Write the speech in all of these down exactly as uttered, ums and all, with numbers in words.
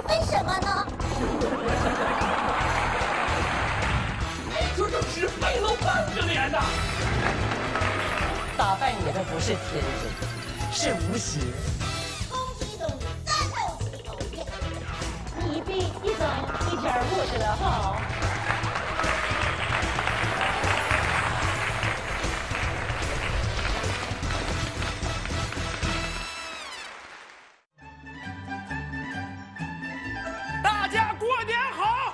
为什么呢？ 这就是背了半个脸呐！ 打败你的不是天真，是无邪。 攻击动物，战斗系统变。 你比一总一点不知道好。 大家过年好！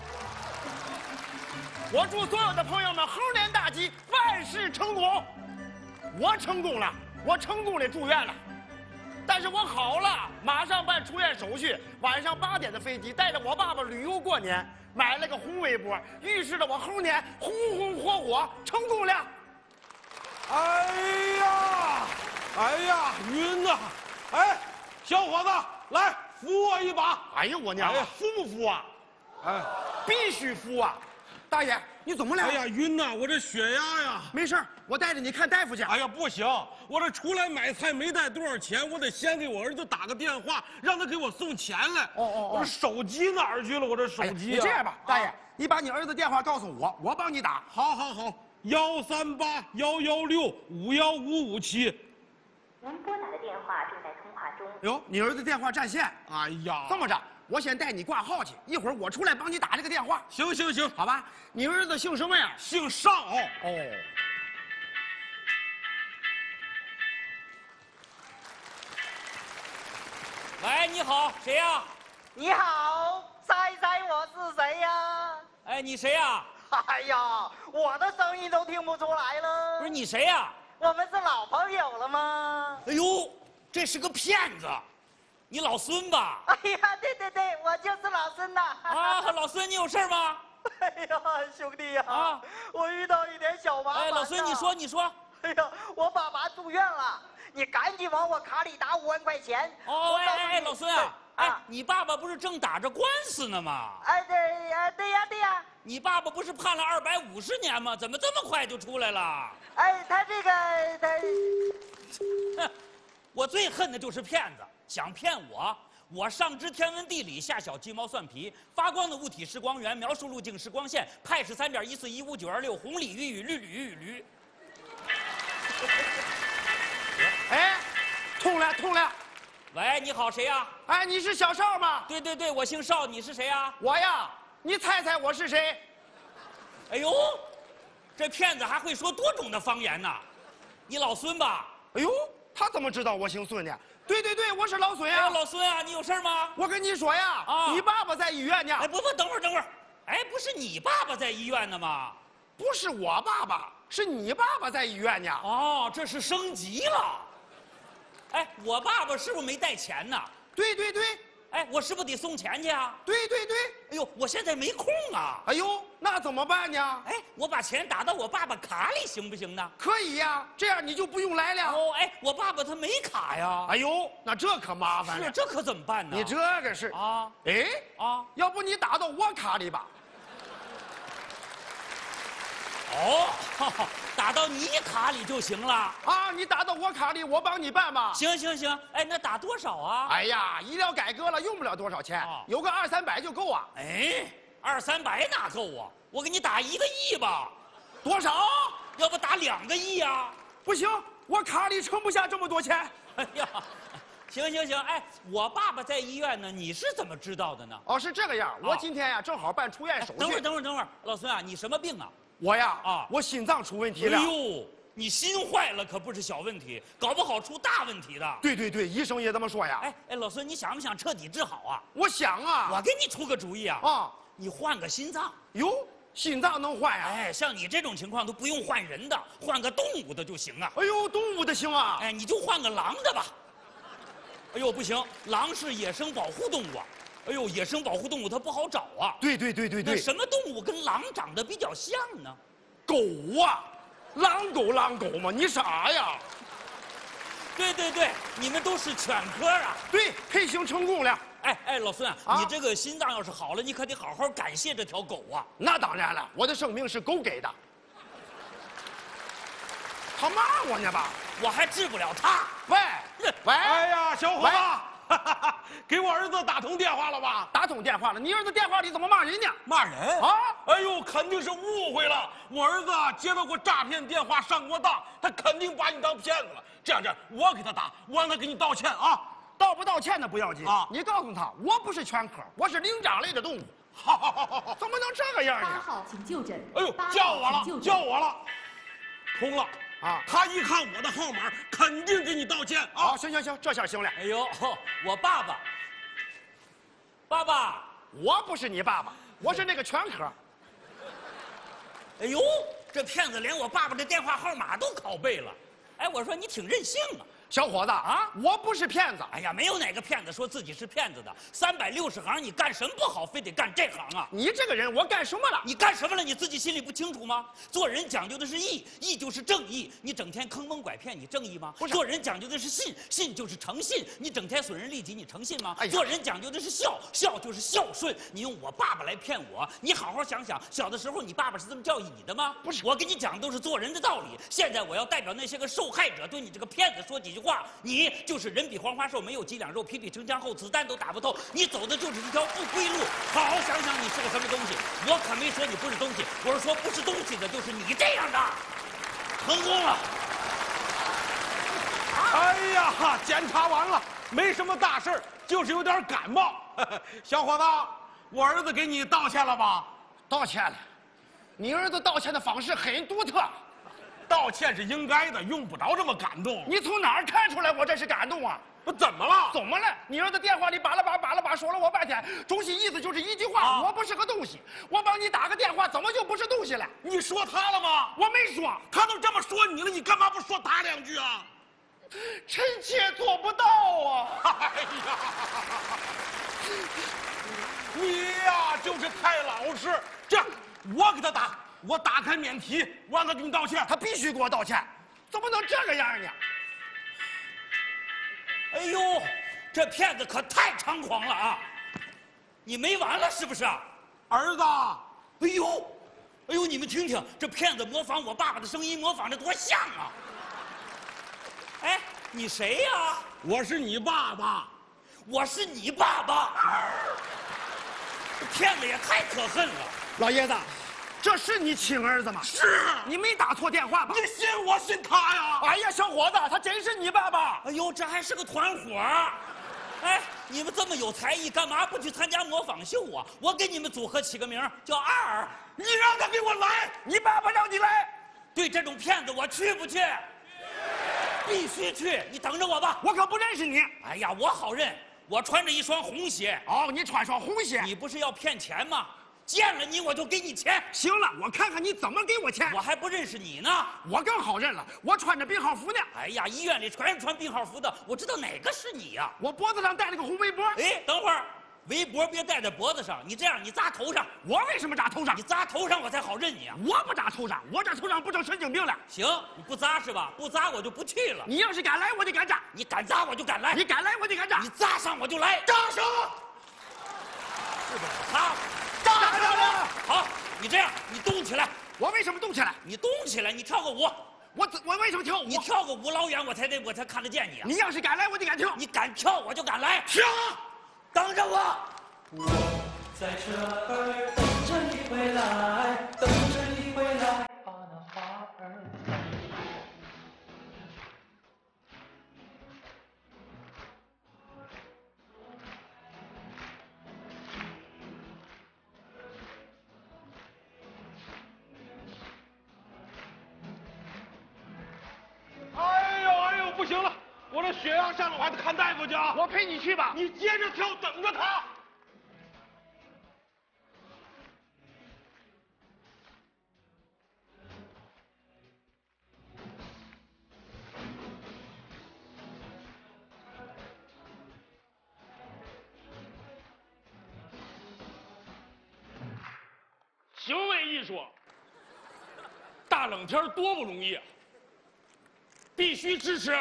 我祝所有的朋友们猴年大吉，万事成功。我成功了，我成功的住院了，但是我好了，马上办出院手续。晚上八点的飞机，带着我爸爸旅游过年，买了个红围脖，预示着我猴年红红火火，成功了。 哎呀，哎呀，晕呐！哎，小伙子，来扶我一把。 哎呦我娘啊，服不服啊？ 哎， 必须服啊！大爷，你怎么了？ 哎呀，晕呐！我这血压呀。 没事，我带着你看大夫去。 哎呀，不行，我这出来买菜没带多少钱，我得先给我儿子打个电话，让他给我送钱来。哦哦哦，我这手机哪儿去了？我这手机、啊哎。 你这样吧，大爷，啊、你把你儿子电话告诉我，我帮你打。 好，好，好，幺三八幺幺六五幺五五七。 您拨打的电话正在通话中。 哟，你儿子电话占线。 哎呀， 这么着。我先带你挂号去，一会儿我出来帮你打这个电话。 行行行， 好吧。你儿子姓什么呀？ 姓邵。 哦。 喂，你好，谁呀？ 你好，猜猜我是谁呀？ 哎，你谁呀？ 哎呀，我的声音都听不出来了。 不是你谁呀？ 我们是老朋友了吗？ 哎呦，这是个骗子。你老孙吧？ 哎呀，对对对，我就是老孙呐！ 啊，老孙，你有事吗？ 哎呀，兄弟呀， 啊， 我遇到一点小麻烦。 哎，老孙，你说，你说。 哎呀，我爸爸住院了，你赶紧往我卡里打五万块钱。 哦，哎哎哎，老孙啊，哎，你爸爸不是正打着官司呢吗？ 哎，对呀，对呀，对呀。 你爸爸不是判了二百五十年吗？怎么这么快就出来了？ 哎，他这个他， 哼，我最恨的就是骗子。想骗我，我上知天文地理，下晓鸡毛蒜皮。发光的物体是光源，描述路径是光线，派是三点一四一五九二六，红鲤鱼与绿鲤鱼与驴。 哎，通了通了。 喂，你好，谁呀？ 哎，你是小邵吗？ 对对对，我姓邵，你是谁呀？ 我呀，你猜猜我是谁？ 哎呦，这骗子还会说多种的方言呢。你老孙吧？ 哎呦，他怎么知道我姓孙呢？对对对，我是老孙呀、 啊！老孙啊，你有事吗？ 我跟你说呀，啊，你爸爸在医院呢。 哎，不不，等会儿等会儿，哎，不是你爸爸在医院呢吗？ 不是我爸爸，是你爸爸在医院呢。 哦，这是升级了。哎，我爸爸是不是没带钱呢？ 对对对。 哎，我是不是得送钱去啊？ 对对对。 哎呦，我现在没空啊。 哎呦，那怎么办呢？ 哎，我把钱打到我爸爸卡里行不行呢？ 可以呀，这样你就不用来了。 哦，哎，我爸爸他没卡呀。 哎呦，那这可麻烦了。 是，这可怎么办呢？ 你这个是啊？ 哎啊， 要不你打到我卡里吧？ 哦，哈哈，打到你卡里就行了啊！你打到我卡里，我帮你办吧。 行行行，哎，那打多少啊？ 哎呀，医疗改革了，用不了多少钱，啊、有个二三百就够啊。 哎，二三百哪够啊？我给你打一个亿吧。 多少？ 要不打两个亿啊？ 不行，我卡里盛不下这么多钱。 哎呀，行行行，哎，我爸爸在医院呢，你是怎么知道的呢？ 哦，是这个样，哦、我今天呀正好办出院手续。 等会儿，等会儿，等会儿，老孙啊，你什么病啊？ 我呀，啊，我心脏出问题了。 哎呦，你心坏了可不是小问题，搞不好出大问题的。 对对对，医生也这么说呀。 哎哎，老孙，你想不想彻底治好啊？ 我想啊。 我给你出个主意啊。啊，你换个心脏。 哟，心脏能换呀？ 哎，像你这种情况都不用换人的，换个动物的就行啊。 哎呦，动物的行啊。 哎，你就换个狼的吧。哎呦，不行，狼是野生保护动物啊。哎呦，野生保护动物它不好找啊。 对对对对对。 那什么动物跟狼长得比较像呢？ 狗啊，狼狗狼狗嘛，你傻呀？ 对对对，你们都是犬科啊。 对，配型成功了。 哎哎，老孙啊，啊你这个心脏要是好了，你可得好好感谢这条狗啊。 那当然了，我的生命是狗给的。他骂我呢吧？ 我还治不了他。 喂喂， 哎呀，小伙子， 给我儿子打通电话了吧？ 打通电话了，你儿子电话里怎么骂人呢？ 骂人啊！ 哎呦，肯定是误会了。我儿子接到过诈骗电话，上过当，他肯定把你当骗子了。这样这样，我给他打，我让他给你道歉啊。 道不道歉的不要紧啊， 你告诉他，我不是犬科，我是灵长类的动物。 好好好好好， 怎么能这个样八呢？ 号请就诊。 哎呦， 八号叫我了请就，诊叫我了，通了啊他一看我的号码，肯定给你道歉啊。 好，行行行，这下行了。 哎呦，我爸爸，爸爸， 我不是你爸爸，我是那个犬科。 哎呦，这骗子连我爸爸的电话号码都拷贝了。哎，我说你挺任性啊！ 小伙子啊，我不是骗子。 哎呀，没有哪个骗子说自己是骗子的。三百六十行，你干什么不好，非得干这行啊？ 你这个人，我干什么了？ 你干什么了？你自己心里不清楚吗？做人讲究的是义，义就是正义。你整天坑蒙拐骗，你正义吗？ 不是。 做人讲究的是信，信就是诚信。你整天损人利己，你诚信吗？ 哎呀， 做人讲究的是孝，孝就是孝顺。你用我爸爸来骗我，你好好想想，小的时候你爸爸是这么教育你的吗？ 不是， 我跟你讲都是做人的道理。现在我要代表那些个受害者，对你这个骗子说几句话。你就是人比黄花瘦，没有几两肉，皮比城墙厚，子弹都打不透。你走的就是一条不归路。好好想想，你是个什么东西？我可没说你不是东西，我是说不是东西的就是你这样的。成功了。 哎呀，检查完了，没什么大事儿，就是有点感冒。小伙子，我儿子给你道歉了吧？ 道歉了。你儿子道歉的方式很独特。 道歉是应该的，用不着这么感动。 你从哪儿看出来我这是感动啊？ 我怎么了？ 怎么了？你儿子电话里巴拉巴巴拉巴说了我半天，中心意思就是一句话：啊、我不是个东西。我帮你打个电话，怎么就不是东西了？ 你说他了吗？ 我没说。 他都这么说你了，你干嘛不说他两句啊？ 臣妾做不到啊！ 哎呀，你呀就是太老实。这样，我给他打。我打开免提，我让他给你道歉。 他必须给我道歉，怎么能这个样呢？ 哎呦，这骗子可太猖狂了啊！你没完了是不是？ 儿子， 哎呦，哎呦，你们听听，这骗子模仿我爸爸的声音，模仿的多像啊！哎，你谁呀？ 我是你爸爸， 我是你爸爸。这骗子也太可恨了， 老爷子。这是你亲儿子吗？ 是， 你没打错电话吧？ 你信我信他呀！ 哎呀，小伙子，他真是你爸爸！ 哎呦，这还是个团伙！哎，你们这么有才艺，干嘛不去参加模仿秀啊？我给你们组合起个名叫二。 你让他给我来， 你爸爸让你来。 对这种骗子，我去不去？必须去！你等着我吧。 我可不认识你。 哎呀，我好认，我穿着一双红鞋。 哦，你穿双红鞋。 你不是要骗钱吗？见了你我就给你钱。 行了，我看看你怎么给我钱。 我还不认识你呢。 我更好认了，我穿着病号服呢。 哎呀，医院里全是穿病号服的，我知道哪个是你呀、啊。 我脖子上戴了个红围脖。 哎，等会儿，围脖别戴在脖子上，你这样你扎头上。 我为什么扎头上？ 你扎头上我才好认你啊。 我不扎头上，我扎头上不成神经病了。 行，你不扎是吧？不扎我就不去了。 你要是敢来，我就敢扎； 你敢扎我就敢来； 你敢来，我就敢扎； 你扎上我就来。 扎上， 是不是他？ 扎上了。 好，你这样，你动起来。 我为什么动起来？ 你动起来，你跳个舞。 我我为什么跳舞？ 你跳个舞老远我才得我才看得见你啊。 你要是敢来，我就敢跳。 你敢跳，我就敢来。 跳， 等着我。 我在这儿等着你回来，等着你回来，把那花儿采。 哎呦哎呦，不行了，我这血压上了，我还得看大夫去啊。 我陪你去吧。 你接着跳，等着他。 行为艺术，大冷天多不容易，必须支持。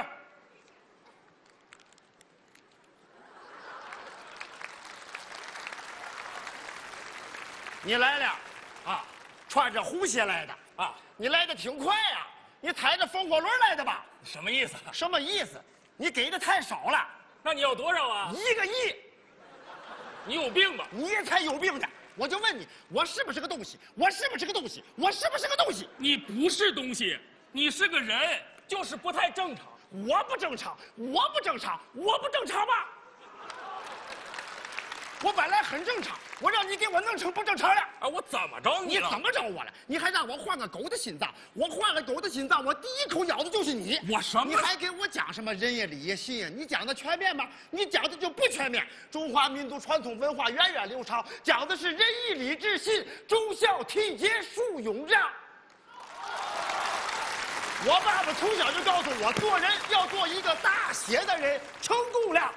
你来了，啊，穿着红鞋来的啊，你来的挺快呀、啊，你踩着风火轮来的吧？ 什么意思？ 什么意思？你给的太少了。 那你要多少啊？ 一个亿。 你有病吧？ 你才有病呢！我就问你，我是不是个东西？我是不是个东西？我是不是个东西？ 你不是东西，你是个人，就是不太正常。 我不正常，我不正常，我不正常吧？我本来很正常，我让你给我弄成不正常了。 啊，我怎么着你了？ 你怎么着我了？你还让我换个狗的心脏，我换了狗的心脏，我第一口咬的就是你。 我什么？ 你还给我讲什么仁义礼义信呀？你讲的全面吗？你讲的就不全面。中华民族传统文化源远流长，讲的是仁义礼智信，忠孝悌节恕勇让。我爸爸从小就告诉我，做人要做一个大写的人，成功了。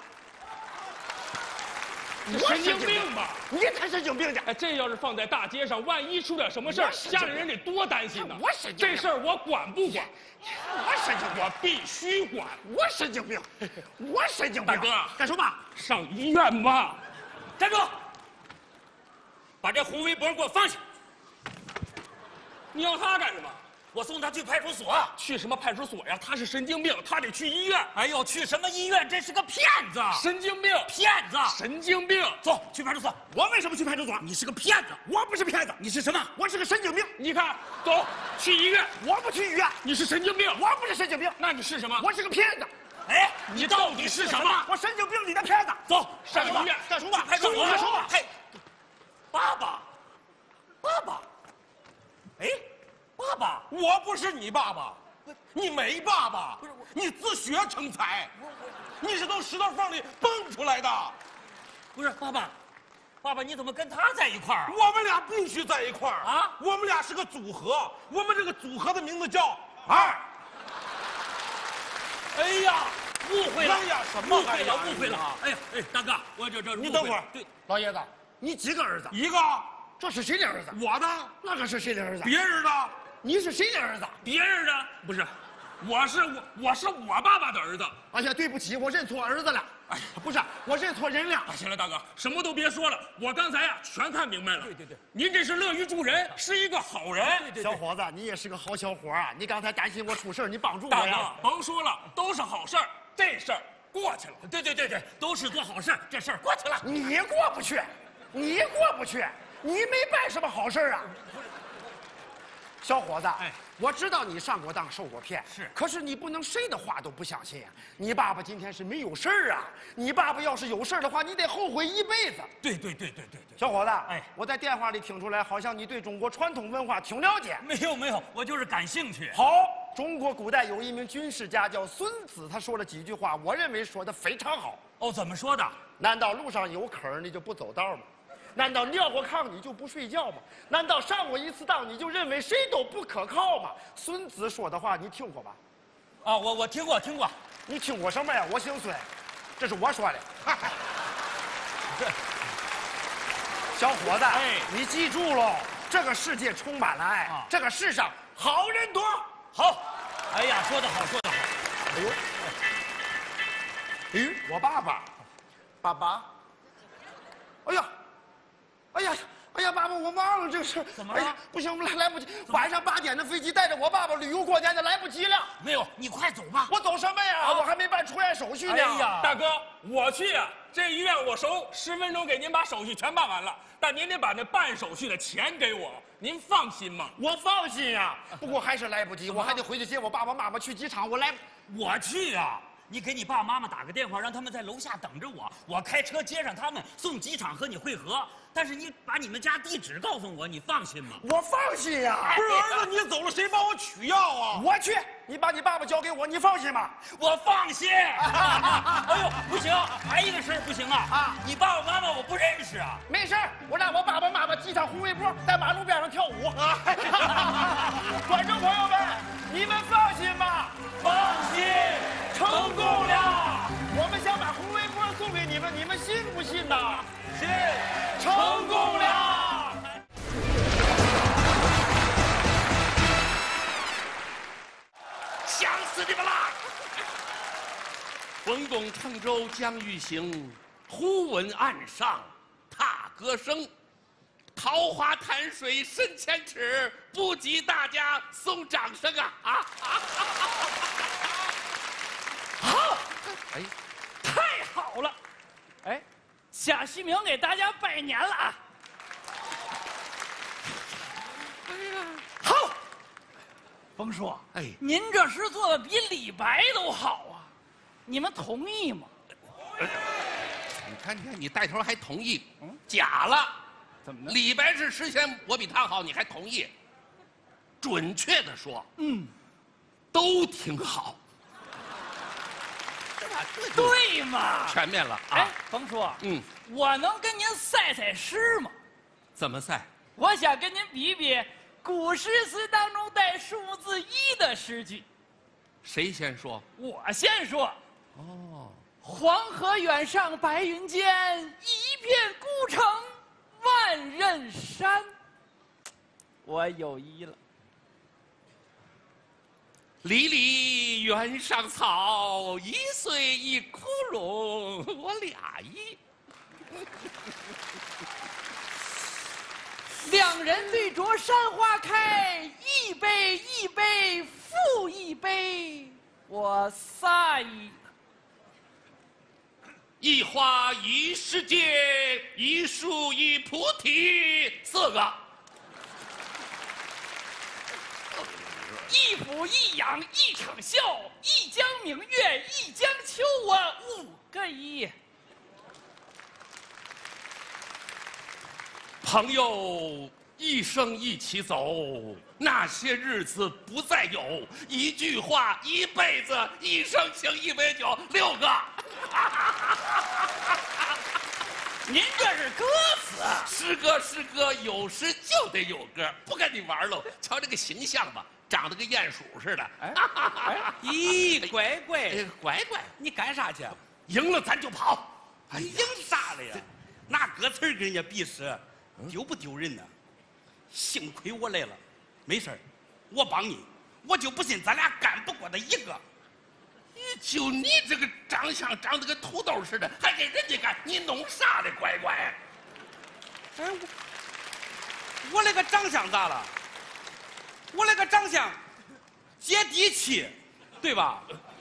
你神经病吧？ 你才神经病呢！ 哎，这要是放在大街上，万一出点什么事儿，家里人得多担心呢。 我神经病！ 这事儿我管不管？ 我神经病！ 我必须管！ 我神经病！我神经病！ 大哥， 干什么？ 上医院吧！ 站住！把这红围脖给我放下！ 你要他干什么？ 我送他去派出所。 去什么派出所呀？他是神经病，他得去医院。 哎呦，去什么医院？这是个骗子！ 神经病！ 骗子！ 神经病！ 走，去派出所。 我为什么去派出所？ 你是个骗子！ 我不是骗子， 你是什么？ 我是个神经病。 你看，走，去医院。 我不去医院。 你是神经病！ 我不是神经病。 那你是什么？ 我是个骗子。 哎，你到底是什么？ 我神经病里的骗子。 走， 上医院。 干什么？ 派出所。 干什么？ 嘿，爸爸，爸爸，哎。爸爸， 我不是你爸爸，你没爸爸，你自学成才，你是从石头缝里蹦出来的。 不是爸爸，爸爸你怎么跟他在一块儿啊？ 我们俩必须在一块儿啊！ 我们俩是个组合，我们这个组合的名字叫二。 哎呀，误会了！ 哎呀，什么误会了？误会了！哎呀，哎，大哥，我这这你等会儿， 对， 老爷子，你几个儿子？ 一个。 这是谁的儿子？ 我的。 那个是谁的儿子？ 别人的。 你是谁的儿子？ 别人的不是，我是我，我是我爸爸的儿子。 哎呀，对不起，我认错儿子了。哎，不是，我认错人了。 啊，行了，大哥，什么都别说了，我刚才呀全看明白了。 对对对， 您这是乐于助人，是一个好人。 对对对， 小伙子，你也是个好小伙啊！你刚才担心我出事你帮助我大呀。 哥，甭说了，都是好事儿，这事儿过去了。 对对对对，都是做好事，这事儿过去了。 你过不去，你过不去，你没办什么好事啊。小伙子，哎，我知道你上过当受过骗， 是， 可是你不能谁的话都不相信呀。你爸爸今天是没有事儿啊，你爸爸要是有事儿的话，你得后悔一辈子。 对对对对对对， 小伙子， 哎， 我在电话里听出来，好像你对中国传统文化挺了解。 没有没有，我就是感兴趣。 好，中国古代有一名军事家叫孙子，他说了几句话，我认为说的非常好。 哦，怎么说的？ 难道路上有坑你就不走道吗？难道尿过炕你就不睡觉吗？难道上过一次当你就认为谁都不可靠吗？孙子说的话你听过吧？ 啊，我我听过听过。 你听过什么呀？我姓孙，这是我说的。小伙子，哎，你记住喽，这个世界充满了爱，啊、这个世上好人多。 好，哎呀，说得好，说得好。 哎呦，哎，我爸爸，爸爸，哎呀。哎呀，哎呀，爸爸，我忘了这个事。 怎么了？ 哎呀，不行，我们来来不及。晚上八点的飞机，带着我爸爸旅游过年的，来不及了。 没有，你快走吧。 我走什么呀？啊、我还没办出院手续呢。 哎呀， 大哥，我去呀、啊，这医院我熟，十分钟给您把手续全办完了。但您得把那办手续的钱给我，您放心吗？ 我放心呀、啊，不过还是来不及，我还得回去接我爸爸妈妈去机场。我来， 我去呀、啊。你给你爸妈妈打个电话，让他们在楼下等着我，我开车接上他们，送机场和你会合。但是你把你们家地址告诉我，你放心吗？ 我放心呀、啊。 不是儿子，你走了谁帮我取药啊？ 我去，你把你爸爸交给我，你放心吗？ 我放心。哎呦，不行，还一个事儿不行啊！啊，你爸爸妈妈我不认识啊。 没事儿，我让我爸爸妈妈系上红围脖，在马路边上跳舞。观众朋友们，你们放心吧， 放心。 成功了！我们想把红围脖送给你们，你们信不信呐？ 信！ 成功了！ 想死你们啦！文公乘舟将欲行，忽闻岸上踏歌声。桃花潭水深千尺，不及大家送掌声啊！啊啊！ 好， 哎， 太好了！ 哎， 贾旭明给大家拜年了啊！好，甭说， 哎， 您这诗做的比李白都好啊，你们同意吗？ 你看，你看，你带头还同意，嗯，假了。 怎么了？ 李白是诗仙，我比他好，你还同意？准确的说， 嗯， 都挺好。 对嘛？ 全面了啊！ 哎，甭说， 嗯， 我能跟您赛赛诗吗？ 怎么赛？ 我想跟您比比古诗词当中带数字一的诗句。 谁先说？ 我先说。 哦， 黄河远上白云间，一片孤城万仞山。我有一了。 离离原上草，一岁一枯荣。我俩一。 两人对酌山花开，一杯一杯复一杯。我仨一。 一花一世界，一树一菩提，四个。 一俯一仰一场笑，一江明月一江秋。我五个一。 朋友一生一起走，那些日子不再有。一句话，一辈子，一生情，一杯酒，六个。 您这是歌词啊？ 诗歌，诗歌，有诗就得有歌，不跟你玩喽。瞧这个形象吧，长得跟鼹鼠似的。 哎，哎咦，乖乖， 哎，乖乖， 你干啥去？ 赢了咱就跑。 哎，赢啥了呀？拿歌词跟人家比试，丢不丢人呢？幸亏我来了，没事儿，我帮你。我就不信咱俩干不过他一个。 就你这个长相长得跟土豆似的，还给人家干，你弄啥呢，乖乖？ 哎，我我那个长相咋了？我那个长相接地气，对吧？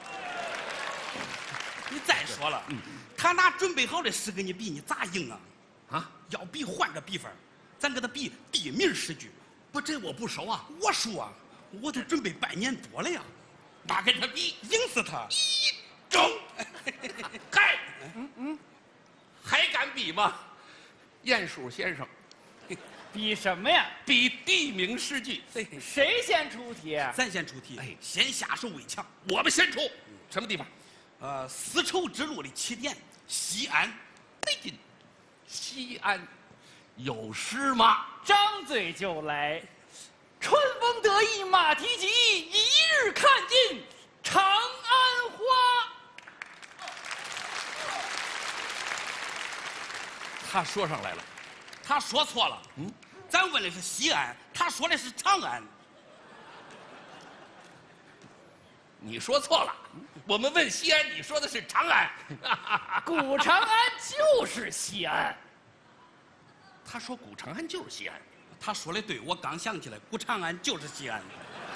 你再说了，嗯、他拿准备好的诗跟你比，你咋赢啊？啊，要比换个比法，咱给他比地名诗句。 不，这我不熟啊。 我熟啊，我都准备半年多了呀。 那跟他比， 赢死他！ 一中，嗨，嗯嗯，还敢比吗？鼹鼠先生， 比什么呀？ 比地名诗句。 谁先出题？咱先出题。哎，先下手为强。 我们先出。什么地方？ 呃，丝绸之路的起点，西安。 对劲，西安有诗吗？ 张嘴就来。春风得意马蹄疾，一日看尽长安花。 他说上来了， 他说错了。嗯，咱问的是西安，他说的是长安。 你说错了，我们问西安，你说的是长安。 古长安就是西安。 他说古长安就是西安。 他说的对，我刚想起来，古长安就是西安。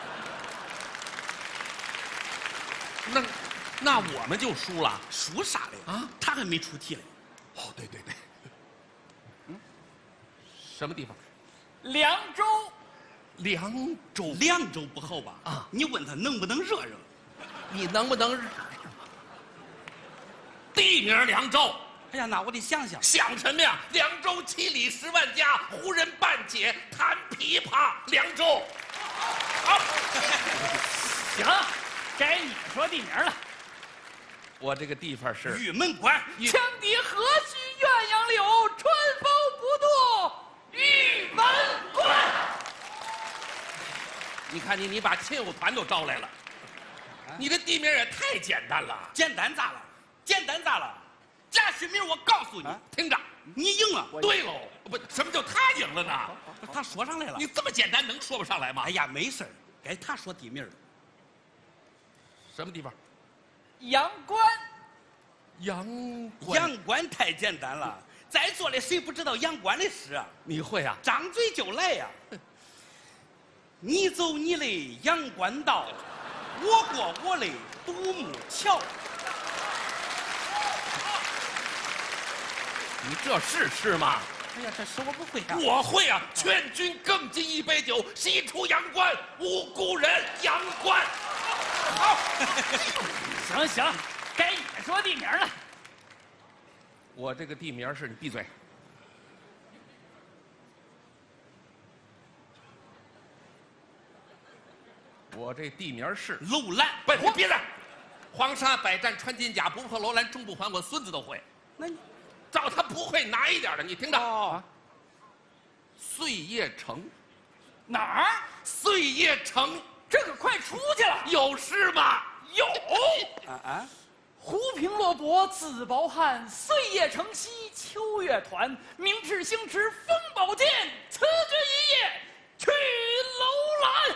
那，那我们就输了。 输啥了啊？他还没出题嘞。 哦，对对对。嗯，什么地方？ 凉州。 凉州。 凉州不好吧？啊，你问他能不能热热？ 你能不能？地名凉州。 哎呀，那我得想想。 想什么呀？凉州七里十万家，胡人半解弹琵琶。凉州。好， 行，该你说地名了。 我这个地方是玉门关。羌笛何须鸳鸯柳，春风不度玉门关。 你看你，你把亲友团都招来了，啊、你这地名也太简单了。 简单咋了？简单咋了？贾旭明，我告诉你，啊、 听着， 你赢了。 对喽，不，什么叫他赢了呢？ 他说上来了。 你这么简单能说不上来吗？ 哎呀，没事儿，该他说地名了。 什么地方？ 阳关。 阳关。 阳关太简单了，在座的谁不知道阳关的诗啊？ 你会啊？ 张嘴就来呀、啊！你走你的阳关道，我过我的独木桥。 你这是诗吗？ 哎呀，这诗我不会啊。 我会啊！劝君更尽一杯酒，西出阳关无故人。阳关。 好，行行，该你说地名了。 我这个地名是你闭嘴。我这地名是楼兰。 不，你别嚷！黄沙百战穿金甲，不破楼兰终不还。我孙子都会。 那你照他不会拿一点的，你听着。 哦。 碎叶城。 哪儿？ 碎叶城。 这可快出去了。 有诗吗？有。 啊啊！胡平洛伯自饱汉，岁月城西秋月团。明志星驰风宝剑，辞君一夜去楼兰。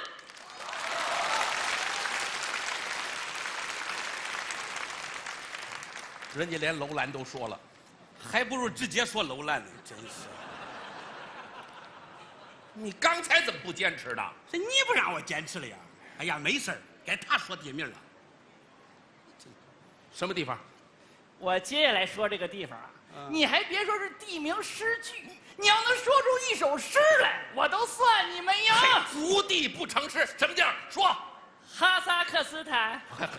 人家连楼兰都说了， 还不如直接说楼兰呢，真是。 你刚才怎么不坚持呢？ 是你不让我坚持了呀？哎呀，没事儿，该他说地名了。 什么地方？ 我接下来说这个地方啊，嗯、你还别说是地名诗句，你要能说出一首诗来，我都算你们赢。 伏地不成诗，什么地儿？说。 哈萨克斯坦。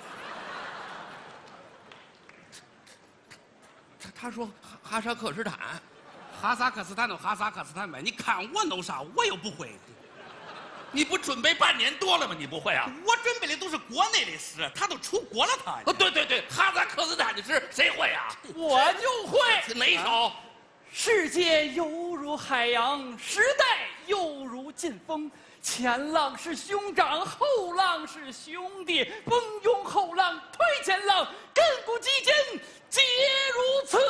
他他说哈哈萨克斯坦， 哈萨克斯坦都哈萨克斯坦呗，你看我弄啥，我又不会。 你不准备半年多了吗？你不会啊？ 我准备的都是国内的诗，他都出国了他。 哦，对对对，哈萨克斯坦的诗谁会啊？ 我就会。 哪一首？ 世界犹如海洋，时代犹如劲风。前浪是兄长，后浪是兄弟，蜂拥后浪推前浪，亘古基间皆如此。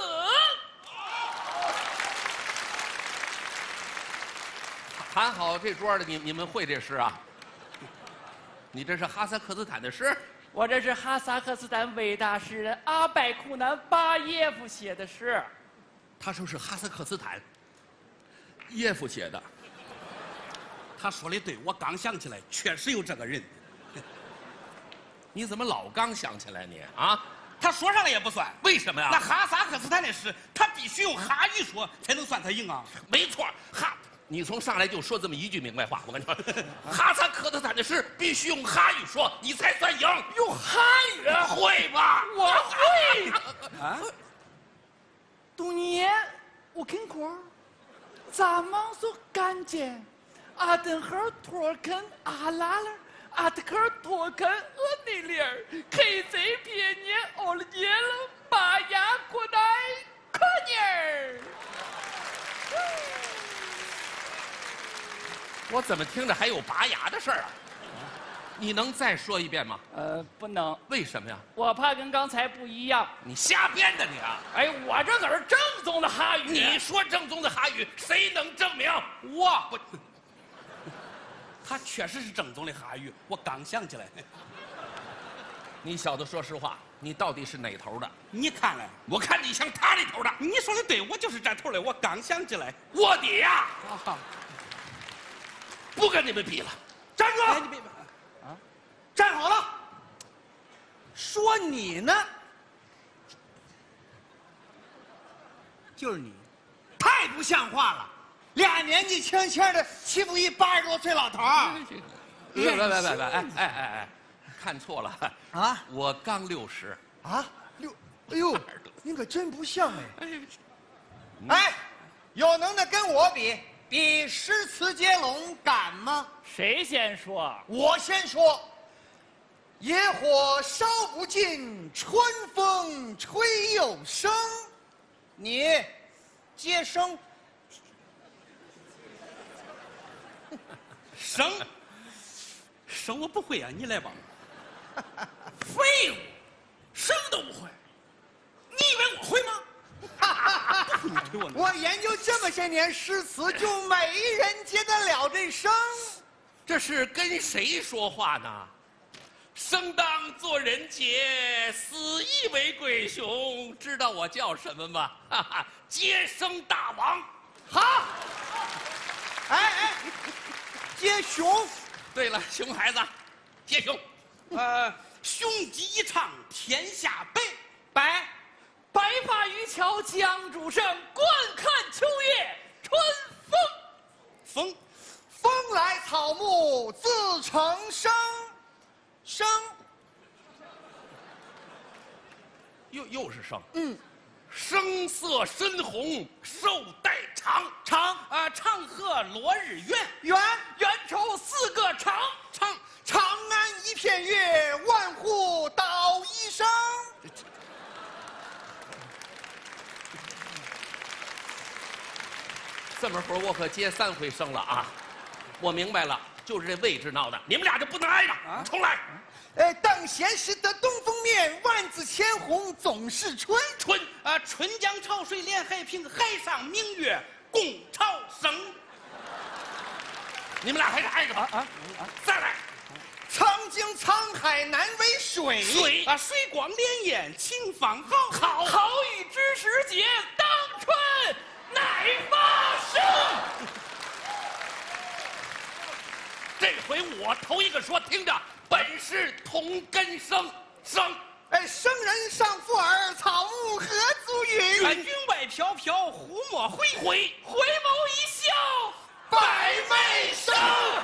喊好这桌的，你你们会这诗啊？你这是哈萨克斯坦的诗？ 我这是哈萨克斯坦伟大诗人阿拜库南巴耶夫写的诗。 他说是哈萨克斯坦耶夫写的。 他说的对，我刚想起来，确实有这个人。 你怎么老刚想起来你啊？ 他说上来也不算， 为什么呀？ 那哈萨克斯坦的诗，他必须用哈语说才能算他赢啊。 没错，哈。你从上来就说这么一句明白话，我跟你说，哈萨克斯坦的诗必须用哈语说，你才算赢。 用哈语会吧？ 我会。啊？多年我跟过，咱们说干净，阿登赫托肯阿拉勒，阿德克托肯厄内里尔，黑贼别年欧了年了，巴雅国代可尼尔。 我怎么听着还有拔牙的事儿啊？你能再说一遍吗？ 呃，不能。 为什么呀？ 我怕跟刚才不一样。 你瞎编的你啊！ 哎，我这可是正宗的哈语。 你说正宗的哈语，谁能证明？ 我不。他确实是正宗的哈语，我刚想起来。 你小子说实话，你到底是哪头的？ 你看来， 我看你像他那头的。 你说的对，我就是这头的，我刚想起来。 卧底呀！ 啊不跟你们比了， 站住！哎、你别啊，站好了。说你呢，就是你，太不像话了！俩年纪轻轻的欺负一八十多岁老头儿。 别别别别别！哎哎哎哎，看错了啊！ 我刚六十啊，六，哎呦，您可真不像哎！哎，有能耐跟我比？比诗词接龙敢吗？ 谁先说？ 我先说。野火烧不尽，春风吹又生。你接生。 生生我不会啊，你来吧。废物，生都不会。你以为我会吗？ 我研究这么些年诗词，就没人接得了这声。 这是跟谁说话呢？生当作人杰，死亦为贵雄。知道我叫什么吗？哈哈，接生大王。 好。哎哎，接雄。 对了，熊孩子，接雄。 呃，雄鸡一唱天下白，白。白发渔樵江渚上，国成生，生， 又又是生。 嗯， 声色深红，寿带长长啊，长鹤落日圆， 圆圆抽四个长长，长安一片月，万户捣衣声。 这么会儿我可接三回生了啊！我明白了，就是这位置闹的，你们俩就不能挨着，啊、重来。 呃，等闲识得东风面，万紫千红总是春。 春啊，春江潮水连海平，海上明月共潮生。 你们俩还是挨着吧。啊啊！再来。 苍经沧海难为水， 水啊，水光潋滟晴方好，好好雨知时节，当春乃发生。 这回我头一个说，听着，本是同根生，生。 哎，生人尚复尔，草木何足云？ 啊，云外飘飘，忽莫回， 回回眸一笑， 百媚生。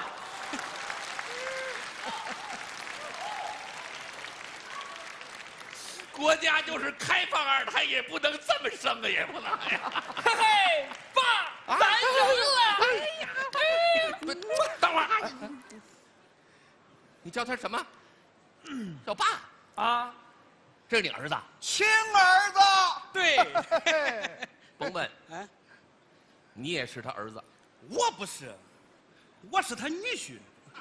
国家就是开放二胎，也不能这么生啊，也不能呀！ 嘿嘿，爸，咱赢了！哎呀， 哎，等会儿，你叫他什么？叫爸啊？ 这是你儿子？ 亲儿子。 对。 甭问，啊，你也是他儿子？ 我不是，我是他女婿。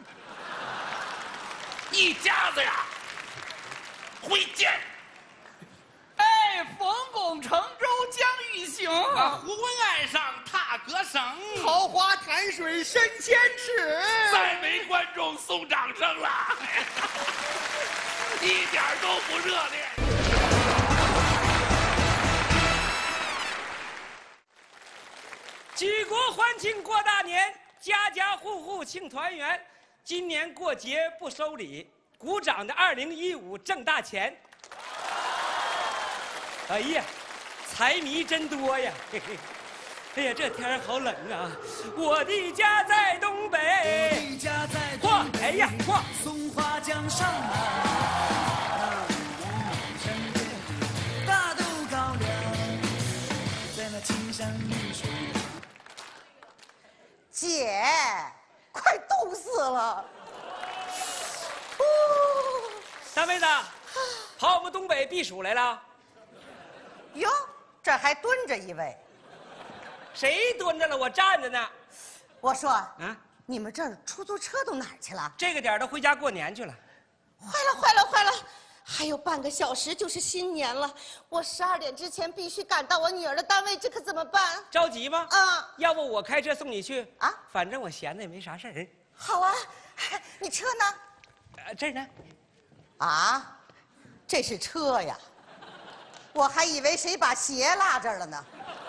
一家子呀，会见。 哎，丰功成舟将欲行，啊，胡文岸上踏歌声， 桃花潭水深千尺， 再没观众送掌声了，一点都不热烈。 举国欢庆过大年，家家户户庆团圆。今年过节不收礼，鼓掌的二零一五挣大钱。哎呀，财迷真多呀！嘿嘿，哎呀，这天儿好冷啊！我的家在东北， 我的家在东北。 哎呀，qua 松花江上啊，大豆高粱，在那青山绿水。 姐，快冻死了！哦， 大妹子，跑我们东北避暑来了？ 哟，这还蹲着一位。 谁蹲着了？我站着呢。 我说， 啊， 你们这儿出租车都哪儿去了？ 这个点儿都回家过年去了。 坏了，坏了，坏了！还有半个小时就是新年了，我十二点之前必须赶到我女儿的单位，这可怎么办？ 着急吗？ 啊， 要不我开车送你去啊？ 反正我闲的也没啥事儿。 好啊，你车呢？ 呃，这儿呢。 啊，这是车呀。我还以为谁把鞋落这儿了呢。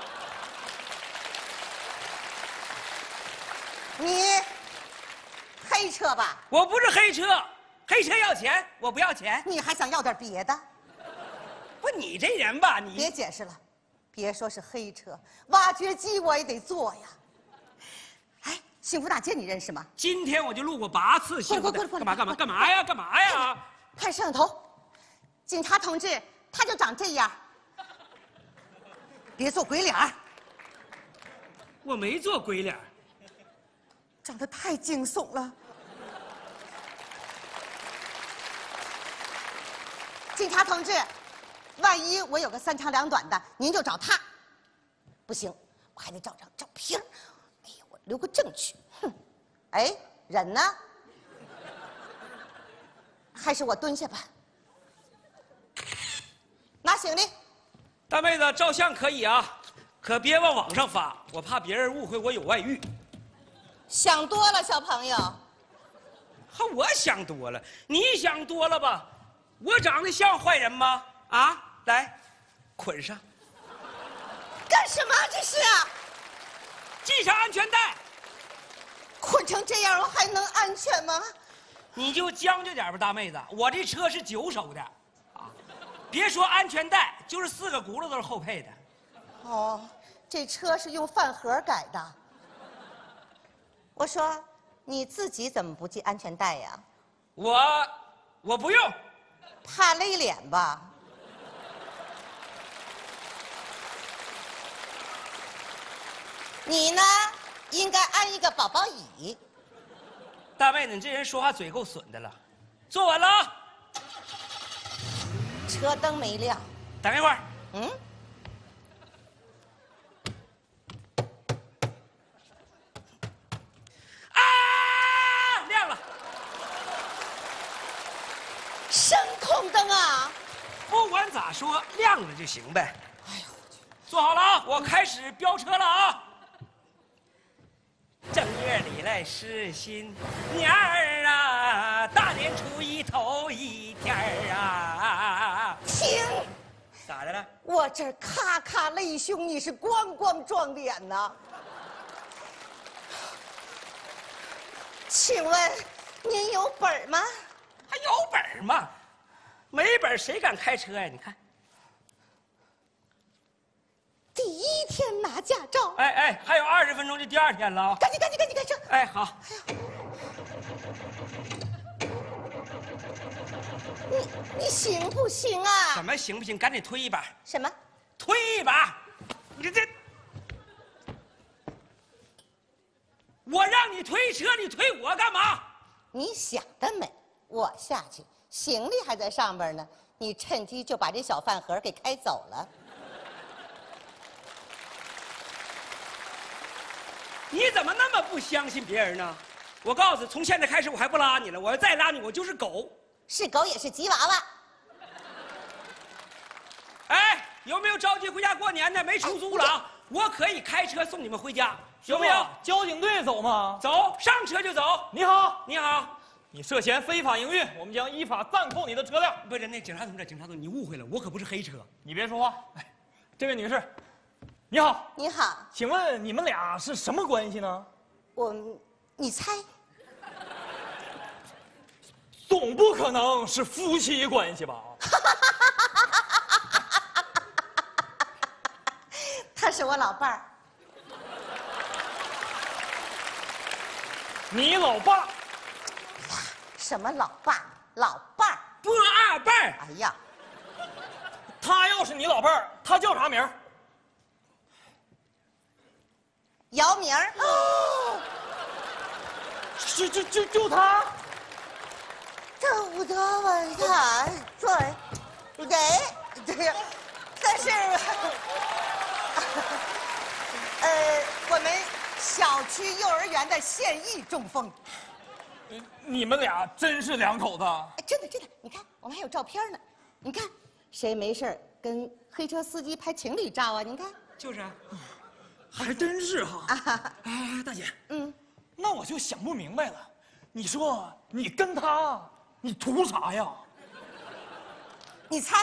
你黑车吧？ 我不是黑车，黑车要钱，我不要钱。 你还想要点别的？ 不，你这人吧，你别解释了，别说是黑车，挖掘机我也得坐呀。哎，幸福大街你认识吗？ 今天我就路过八次幸福大街。干嘛干嘛干嘛呀？干嘛呀？ 看摄像头，警察同志。他就长这样，别做鬼脸儿。 我没做鬼脸， 长得太惊悚了。警察同志，万一我有个三长两短的，您就找他。不行，我还得找张照片。哎呀，我留个证据。哼，哎，人呢？还是我蹲下吧。拿行李， 大妹子照相可以啊，可别往网上发，我怕别人误会我有外遇。 想多了，小朋友。 哈，我想多了，你想多了吧？我长得像坏人吗？啊，来，捆上。 干什么？这是啊？ 系上安全带。 捆成这样，我还能安全吗？ 你就将就点吧，大妹子，我这车是九手的。别说安全带，就是四个轱辘都是后配的。 哦，这车是用饭盒改的。我说， 你自己怎么不系安全带呀？ 我我不用， 怕勒脸吧？你呢，应该安一个宝宝椅。 大妹子，你这人说话嘴够损的了。坐稳了啊！ 车灯没亮。 等一会儿。 嗯。 啊，亮了。 声控灯啊！ 不管咋说，亮了就行呗。哎呦，坐好了啊，我开始飙车了啊！正月里来是新年儿啊，大年初一头一天儿啊。 停！ 咋的了？ 我这儿咔咔泪胸，你是咣咣撞脸呐。请问您有本儿吗？ 还有本儿吗？没本儿谁敢开车呀？你看。 第一天拿驾照， 哎哎，还有二十分钟就第二天了啊！ 赶紧赶紧赶紧开车！ 哎，好。 你你行不行啊？ 怎么行不行？赶紧推一把！ 什么？ 推一把！你这，我让你推车，你推我干嘛？ 你想得美！我下去，行李还在上边呢，你趁机就把这小饭盒给开走了。 你怎么那么不相信别人呢？我告诉你，从现在开始我还不拉你了，我要再拉你，我就是狗。 是狗也是吉娃娃。 哎，有没有着急回家过年的？没出租了啊！我可以开车送你们回家，有没有？ 交警队走吗？ 走，上车就走。 你好， 你好， 你涉嫌非法营运，我们将依法暂扣你的车辆。 不是，那警察同志，警察同志，你误会了，我可不是黑车。 你别说话。哎，这位女士。你好， 你好， 请问你们俩是什么关系呢？ 我，你猜？ 总不可能是夫妻关系吧？ 他是我老伴儿。 你老爸？ 什么老爸？老伴儿？ 不二伴儿。 哎呀， 他要是你老伴儿，他叫啥名儿？ 姚明儿， 哦，就就就就他， 这不得吧？他对，对，对，但是，呃，我们小区幼儿园的现役中风。 你们俩真是两口子？ 真的真的，你看我们还有照片呢。你看，谁没事跟黑车司机拍情侣照啊？你看， 就是。 还真是哈！哎，大姐，嗯，那我就想不明白了，你说你跟他，你图啥呀？ 你猜？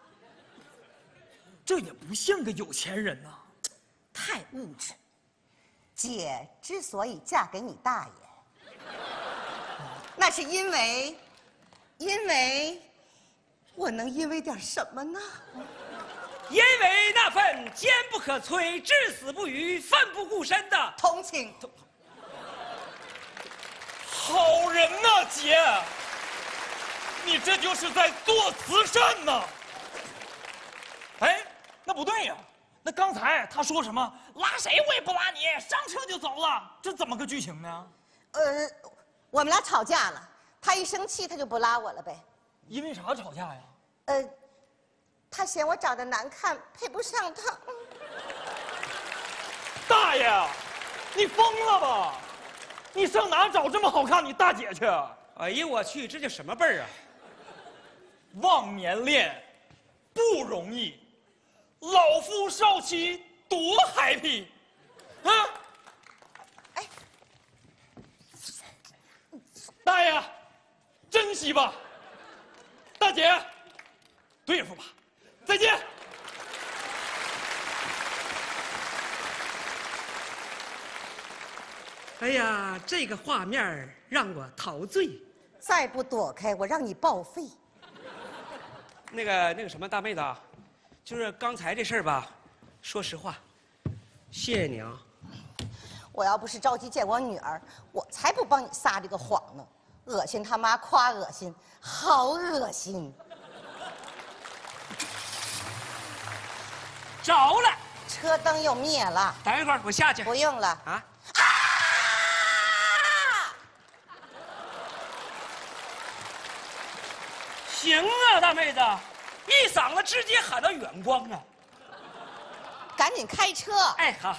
这也不像个有钱人呐， 太物质。姐之所以嫁给你大爷，那是因为，因为，我能因为点什么呢？ 因为那份坚不可摧、至死不渝、奋不顾身的同情。 好人呐，姐，你这就是在做慈善呐！哎，那不对呀，那刚才他说什么拉谁我也不拉你，上车就走了，这怎么个剧情呢？ 呃，我们俩吵架了，他一生气他就不拉我了呗。 因为啥吵架呀？ 呃。他嫌我长得难看，配不上他。 大爷，你疯了吧？你上哪找这么好看你大姐去？ 哎呀，我去，这叫什么辈儿啊？ 忘年恋不容易，老夫少妻多 happy 啊！哎，大爷，珍惜吧。大姐，对付吧。再见。 哎呀，这个画面让我陶醉。 再不躲开，我让你报废。 那个那个什么，大妹子啊，就是刚才这事儿吧，说实话，谢谢你啊。 我要不是着急见我女儿，我才不帮你撒这个谎呢。恶心他妈，夸恶心，好恶心！ 着了， 车灯又灭了。 等一会儿，我下去。 不用了啊。 行啊，大妹子，一嗓子直接喊到远光啊！ 赶紧开车。 哎，好。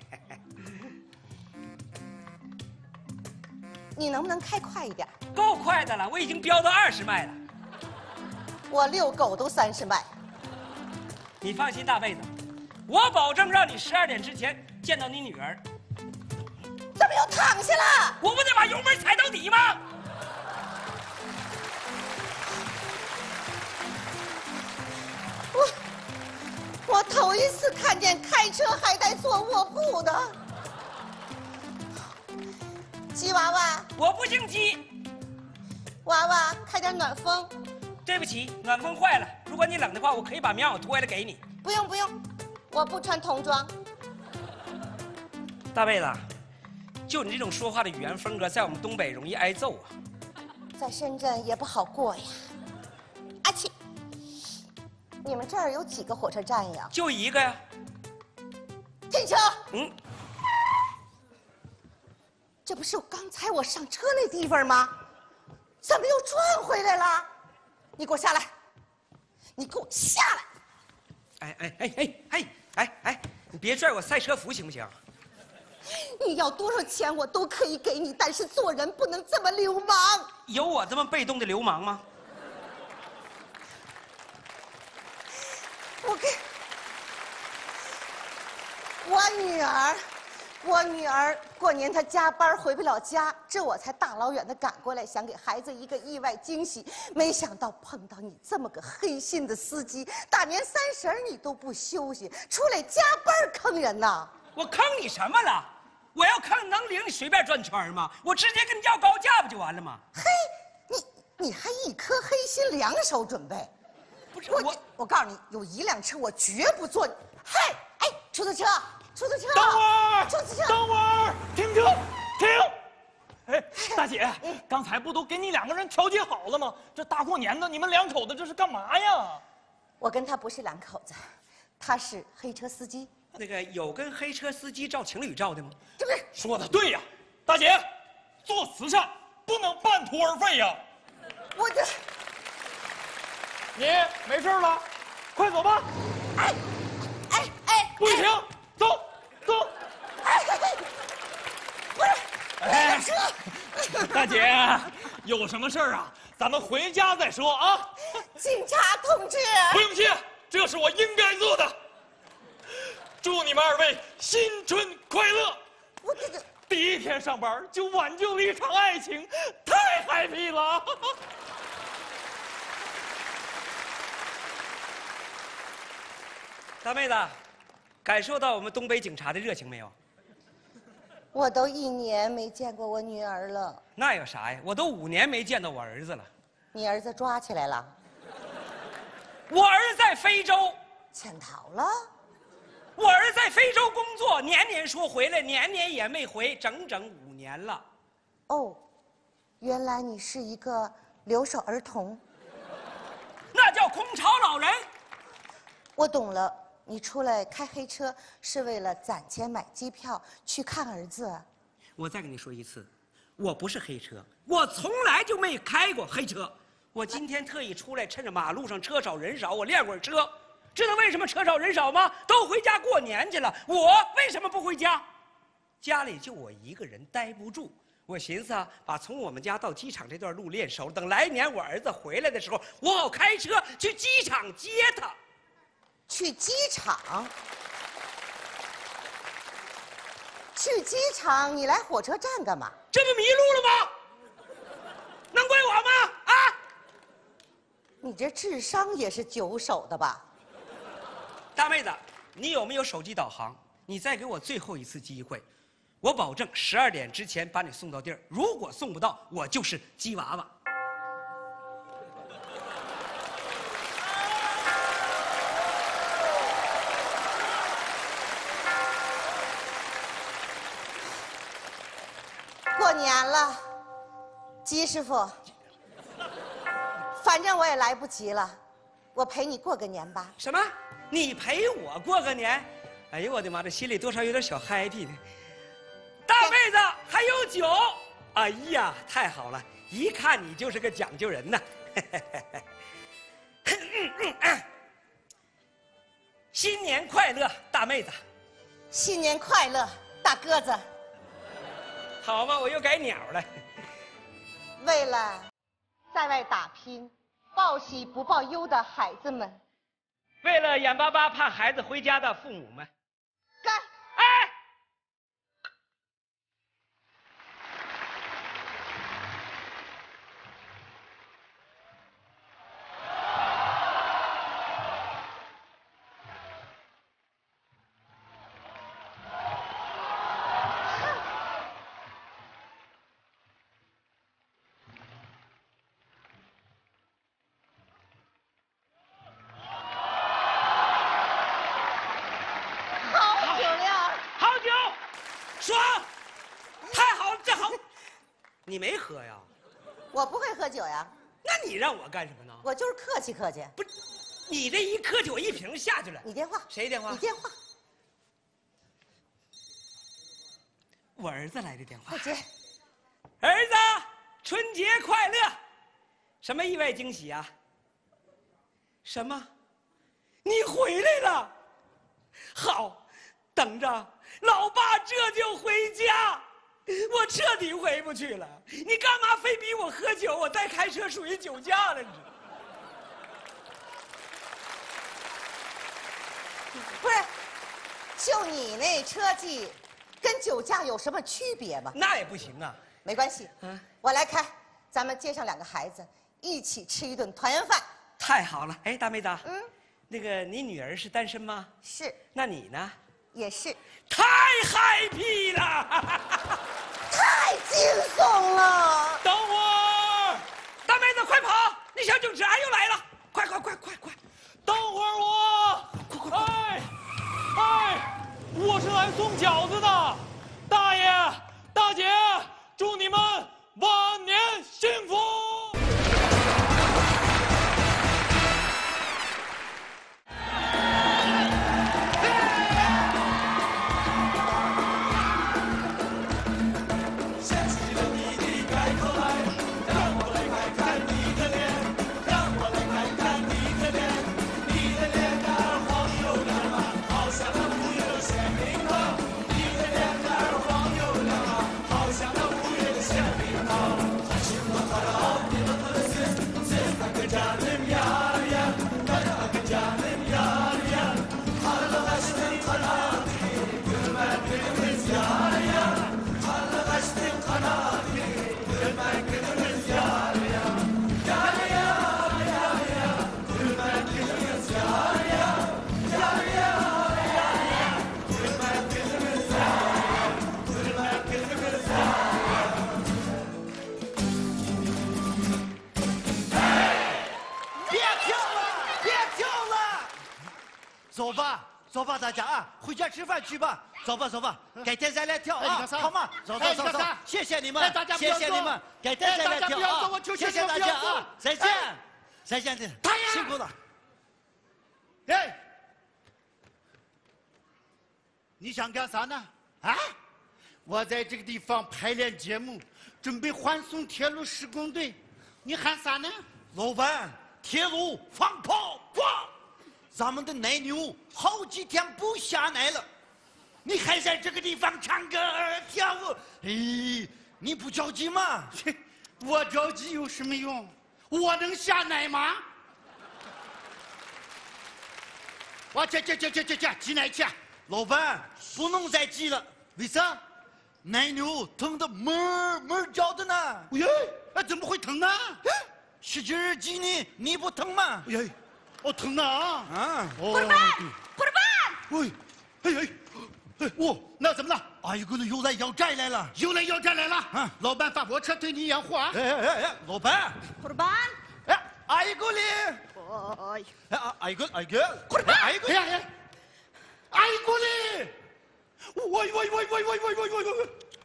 你能不能开快一点？ 够快的了，我已经飙到二十迈了。 我遛狗都三十迈。 你放心，大妹子，我保证让你十二点之前见到你女儿。 怎么又躺下了？ 我不得把油门踩到底吗？ 我我头一次看见开车还带坐卧铺的。鸡娃娃， 我不姓鸡。 娃娃，开点暖风。 对不起，暖风坏了。如果你冷的话，我可以把棉袄脱下来给你。 不用不用，我不穿童装。 大妹子，就你这种说话的语言风格，在我们东北容易挨揍啊。 在深圳也不好过呀。阿切。 你们这儿有几个火车站呀？ 就一个呀。 停车！ 嗯， 这不是刚才我上车那地方吗？怎么又转回来了？你给我下来！你给我下来！ 哎哎哎哎哎哎哎！你别拽我赛车服行不行？ 你要多少钱我都可以给你，但是做人不能这么流氓。 有我这么被动的流氓吗？ 我给我女儿，我女儿过年她加班回不了家，这我才大老远的赶过来，想给孩子一个意外惊喜。没想到碰到你这么个黑心的司机，大年三十你都不休息，出来加班坑人呐！ 我坑你什么了？我要坑能领你随便转圈吗？我直接跟你要高价不就完了吗？ 嘿，你你还一颗黑心两手准备。 不是我， 我我告诉你，有一辆车我绝不坐。嗨，哎，出租车，出租车， 等会儿， 出租车， 等会儿，停车，停！哎，大姐，刚才不都给你两个人调解好了吗？这大过年的，你们两口子这是干嘛呀？ 我跟他不是两口子，他是黑车司机。 那个有跟黑车司机照情侣照的吗？ 这不是说的对呀，大姐，做慈善不能半途而废呀。 我这。 你没事了，快走吧！ 哎，哎哎， 不许停，走走！ 哎，不是， 哎，车，大姐，有什么事儿啊？咱们回家再说啊！ 警察同志， 不用谢，这是我应该做的。祝你们二位新春快乐！ 我这个第一天上班就挽救了一场爱情，太 happy 了！ 大妹子，感受到我们东北警察的热情没有？ 我都一年没见过我女儿了。 那有啥呀？我都五年没见到我儿子了。 你儿子抓起来了？ 我儿子在非洲潜逃了。 我儿子在非洲工作，年年说回来，年年也没回，整整五年了。 哦，原来你是一个留守儿童。 那叫空巢老人。 我懂了。 你出来开黑车是为了攒钱买机票去看儿子。 我再跟你说一次，我不是黑车，我从来就没开过黑车。我今天特意出来，趁着马路上车少人少，我练会儿车。知道为什么车少人少吗？都回家过年去了，我为什么不回家？家里就我一个人待不住。我寻思啊，把从我们家到机场这段路练熟了，等来年我儿子回来的时候，我好开车去机场接他。 去机场？去机场？你来火车站干嘛？ 这不迷路了吗？能怪我吗？啊！ 你这智商也是九手的吧？ 大妹子，你有没有手机导航？你再给我最后一次机会，我保证十二点之前把你送到地儿。如果送不到，我就是鸡娃娃。 年了，姬师傅，反正我也来不及了，我陪你过个年吧。 什么？你陪我过个年？哎呦我的妈，这心里多少有点小 happy 呢。大妹子还有酒？哎呀，太好了！一看你就是个讲究人呐。新年快乐，大妹子！ 新年快乐，大鸽子！ 好嘛，我又改鸟了。 为了在外打拼、报喜不报忧的孩子们， 为了眼巴巴怕孩子回家的父母们， 干！ 哎！你没喝呀？ 我不会喝酒呀。 那你让我干什么呢？ 我就是客气客气。 不是，你这一客气，我一瓶下去了。 你电话？ 谁电话？ 你电话。 我儿子来的电话。 快接。 儿子，春节快乐！什么意外惊喜啊？什么？你回来了？好，等着，老爸这就回家。我彻底回不去了，你干嘛非逼我喝酒？我再开车属于酒驾了，你知道？ 不是，就你那车技，跟酒驾有什么区别吗？ 那也不行啊。 没关系，啊，我来开，咱们接上两个孩子，一起吃一顿团圆饭。 太好了，哎，大妹子， 嗯， 那个你女儿是单身吗？ 是。 那你呢？ 也是。 太 happy 了！ 太惊悚了！ 等会儿，大妹子快跑！那小酒池俺又来了！快快快快快！ 等会儿我，快快！哎哎，我是来送饺子的，大爷大姐，祝你们晚年幸福！ 走吧，走吧，大家啊，回家吃饭去吧。走吧，走吧，改天再来跳啊，好吗？走走走走，谢谢你们，谢谢你们，改天再来跳啊，谢谢大家啊，再见，再见，辛苦了。哎，你想干啥呢？啊？我在这个地方排练节目，准备欢送铁路施工队，你喊啥呢？老板，铁路放炮，咣！咱们的奶牛好几天不下奶了，你还在这个地方唱歌跳舞？哎，你不着急吗？我着急有什么用？我能下奶吗？我去去去去去去挤奶去！老板，不能再挤了，为啥？奶牛疼得哞哞叫的呢。哎呀，哎，怎么会疼呢？使劲挤你，你不疼吗？哎呀。哦，疼啊！啊！伙伴， 伙伴！ 喂，哎哎哎，哦，那怎么了？哎呦，又来要债来了！又来要债来了！啊，老板发火车对你养活啊！哎哎哎，老板！ 伙伴！ 哎，阿哥哩！哎，哎阿哥阿哥！伙伴！阿哥！哎呀哎，阿哥哩！喂喂喂喂喂喂喂喂喂！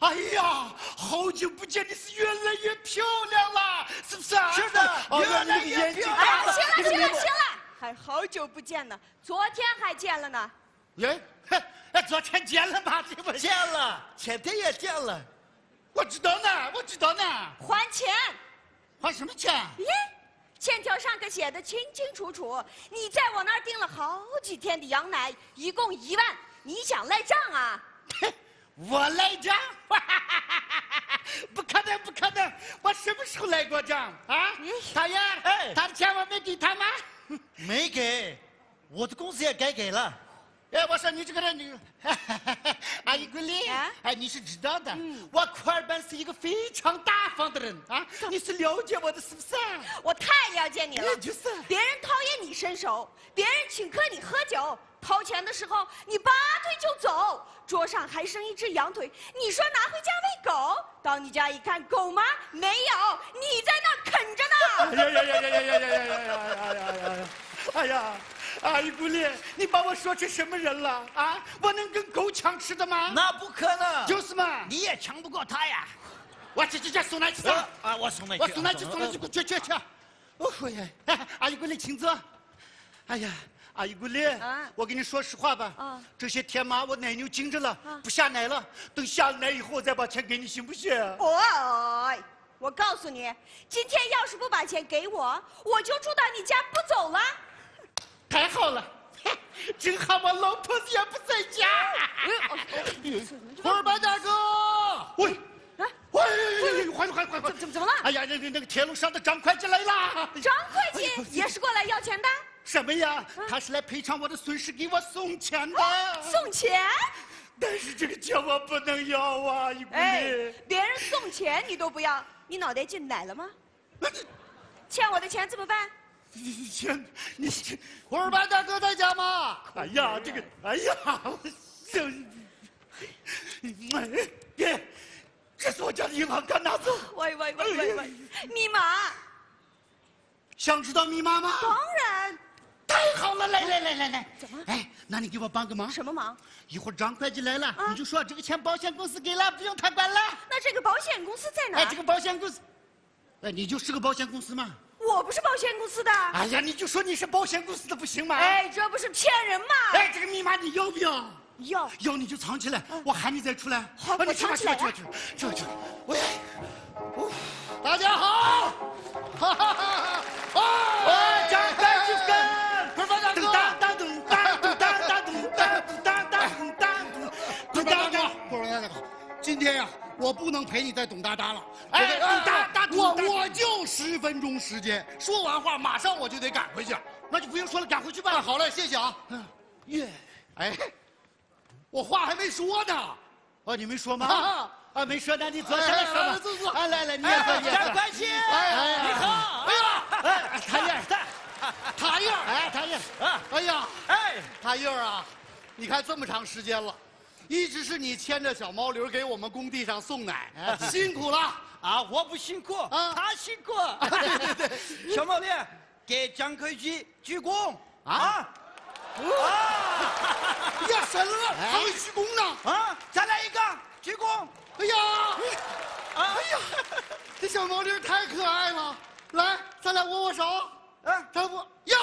哎呀，好久不见，你是越来越漂亮了，是不是啊？ 是的， 哦越来越漂亮。 哎，行了行了行了，还好久不见呢，昨天还见了呢。 耶，哎，昨天见了吗？这不见了，前天也见了。 我知道呢，我知道呢。 还钱？ 还什么钱？ 耶，欠条上可写的清清楚楚，你在我那儿订了好几天的羊奶，一共一万，你想赖账啊？ 我赖账？不可能，不可能！我什么时候赖过账啊？大爷，哎，他的钱我没给他吗？ 没给，我的工资也该给了。 哎，我说你这个人，你阿姨闺女，哎，你是知道的，我宽儿本是一个非常大方的人啊，你是了解我的，是不是？ 我太了解你了， 就是别人讨厌你伸手，别人请客你喝酒，掏钱的时候你拔腿就走，桌上还剩一只羊腿，你说拿回家喂狗，到你家一看，狗吗？没有，你在那啃着呢。 哎呀呀呀呀呀呀呀呀呀呀呀呀！哎呀！阿姨姑娘，你把我说成什么人了啊？我能跟狗抢吃的吗？ 那不可能， 就是嘛， 你也抢不过他呀！ 我去去去，送奶去走啊！我送奶去， 我送奶去，送奶去，去去去！哦嚯呀！阿姨姑娘，请坐。哎呀，阿姨姑娘，啊、我跟你说实话吧，啊、这些天嘛，我奶牛惊着了，啊、不下奶了。等下了奶以后，我再把钱给你，行不行？ 哦，我告诉你，今天要是不把钱给我，我就住到你家不走了。 太好了，正好我老婆子也不在家。 二白大哥， 喂，喂，快快快快！ 怎么怎么了？ 哎呀，那那那个铁路上的张会计来了。 张会计也是过来要钱的？ 什么呀？他是来赔偿我的损失，给我送钱的。 送钱？ 但是这个钱我不能要啊！ 哎，别人送钱你都不要，你脑袋进奶了吗？欠我的钱怎么办？ 你欠你欠， 二白大哥在家吗？ 哎呀，这个，哎呀，我这，哎，爹，这是我家的银行卡，拿走。 喂喂喂喂喂，密码？ 想知道密码吗？ 当然。 太好了，来来来来来， 怎么？ 哎，那你给我帮个忙。 什么忙？ 一会儿张会计来了，你就说这个钱保险公司给了，不用他管了。 那这个保险公司在哪？ 哎，这个保险公司，哎，你就是个保险公司吗？ 我不是保险公司的。 哎呀，你就说你是保险公司的不行吗？ 哎，这不是骗人吗？ 哎，这个密码你要不要？ 要。 要你就藏起来，我喊你再出来。 好，我藏起来。 去去去去去，喂，大家好，哈哈哈！我张会计跟二白大哥，当当咚当咚当当咚当咚当当咚当咚。 二白大哥，二白大哥，今天呀。我不能陪你再懂哒哒了， 哎，哒哒， 我我就十分钟时间，说完话马上我就得赶回去， 那就不用说了，赶回去吧。 好嘞，谢谢啊。 耶， 哎，我话还没说呢。 哦，你没说吗？啊，啊，没说，那你坐下来说吧。 坐坐。 哎，来来，你也坐，你也坐。 张会计， 哎， 你好。哎呀， 哎，谭燕， 谭燕， 哎，谭燕，啊， 哎呀，哎，谭燕啊，你看这么长时间了。一直是你牵着小毛驴给我们工地上送奶，辛苦了啊！我不辛苦，啊，他辛苦。对对对，小毛驴给张会计鞠躬啊！ 啊！呀，神了，还会鞠躬呢！ 啊，再来一个鞠躬！ 哎呀，哎呀，这小毛驴太可爱了！来，咱俩握握手。啊，咱握呀！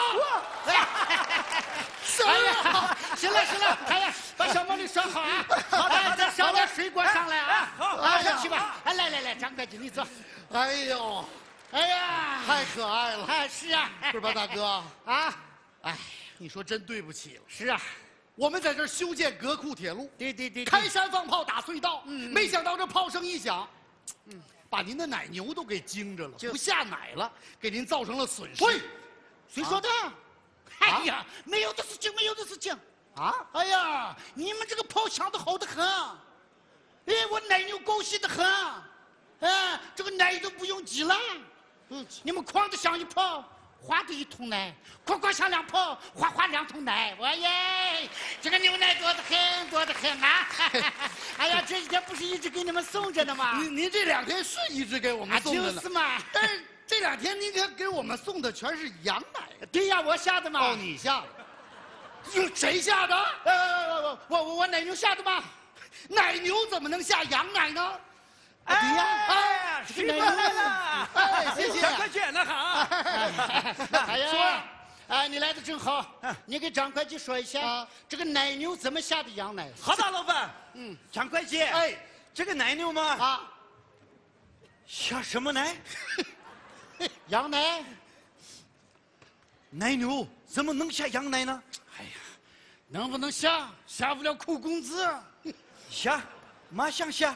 哎呀，行了行了，哎呀，把小毛驴拴好啊！好的，再烧点水果上来啊！好，啊，上去吧。哎，来来来，张会计你坐。 哎呦， 哎呀， 太可爱了！ 哎，是啊， 二白大哥啊， 哎，你说真对不起了。 是啊， 我们在这儿修建隔库铁路， 对对对， 开山放炮打隧道，嗯，没想到这炮声一响，嗯。把您的奶牛都给惊着了，不下奶了，给您造成了损失。 喂，谁说的？哎呀，没有的事情，没有的事情。啊！哎呀，你们这个炮响的好得很，哎，我奶牛高兴的很，哎，这个奶都不用挤了。嗯，你们哐的响一炮，哗的一桶奶，哐哐响两炮，哗哗两桶奶。我耶，这个牛奶多得很，多得很啊！哎呀，这几天不是一直给你们送着呢吗？ 您您这两天是一直给我们送着呢， 就是嘛。 但是这两天您给给我们送的全是羊奶。 对呀，我下的嘛。 哦，你下的。 有谁下的？呃，我我我奶牛下的吗？ 奶牛怎么能下羊奶呢？ 哎对呀， 哎，师傅来了！ 哎，谢谢。 张会计，那好。 哎呀，哎，你来的正好，你给张会计说一下，这个奶牛怎么下的羊奶？ 好的，老板。 嗯， 张会计， 哎， 这个奶牛嘛， 啊， 下什么奶？ 羊奶。 奶牛怎么能下羊奶呢？ 哎呀，能不能下？下不了扣工资。 下，马上下。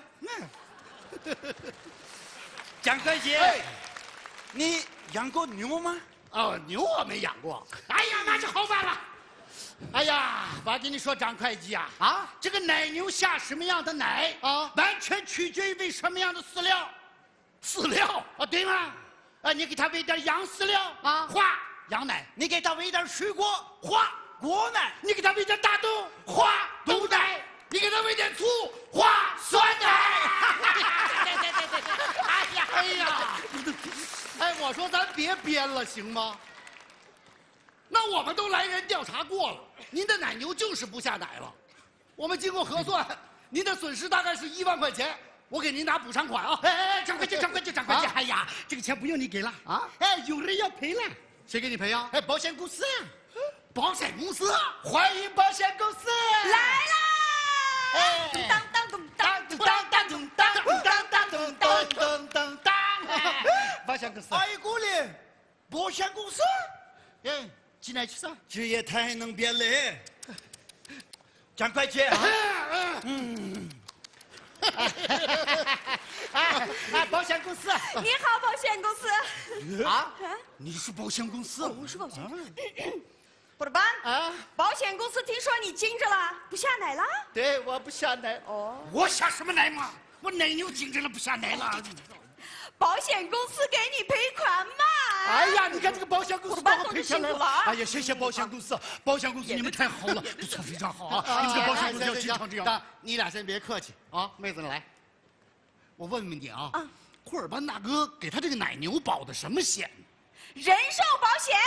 张会计， 哎， 你养过牛吗？ 哦，牛我没养过。哎呀，那就好办了。哎呀，我跟你说，张会计啊，啊，这个奶牛下什么样的奶啊，完全取决于什么样的饲料。饲料啊，对吗？啊，你给它喂点羊饲料啊，化羊奶；你给它喂点水果，化果奶；你给它喂点大豆，化豆奶；你给它喂点醋，化酸奶。对对对对对！哎呀，哎呀，哎，我说咱别编了，行吗？那我们都来人调查过了，您的奶牛就是不下奶了。我们经过核算，您的损失大概是一万块钱，我给您拿补偿款啊！哎哎哎，张会计，张会计，张会计！哎呀，这个钱不用你给了啊！哎，有人要赔了，谁给你赔呀？哎，保险公司呀！保险公司，欢迎保险公司来啦！ 哎， 当当咚当当当当咚当当当咚当当当当！保险公司， 哎，姑娘，保险公司， 哎，进来去上， 这也太能编了。张会计， 嗯。哎哎，保险公司！ 你好，保险公司。 啊？你是保险公司？ 我是保险公司。布尔班啊，保险公司听说你惊着了，不下奶了？ 对，我不下奶。哦，我下什么奶嘛？我奶牛惊着了，不下奶了。 保险公司给你赔款嘛？ 哎呀，你看这个保险公司帮我赔钱了。 哎呀，谢谢保险公司，保险公司你们太好了，不错，非常好啊！你们这保险公司要经常这样。你俩先别客气啊，妹子来，我问问你啊，库尔班大哥给他这个奶牛保的什么险？ 人寿保险。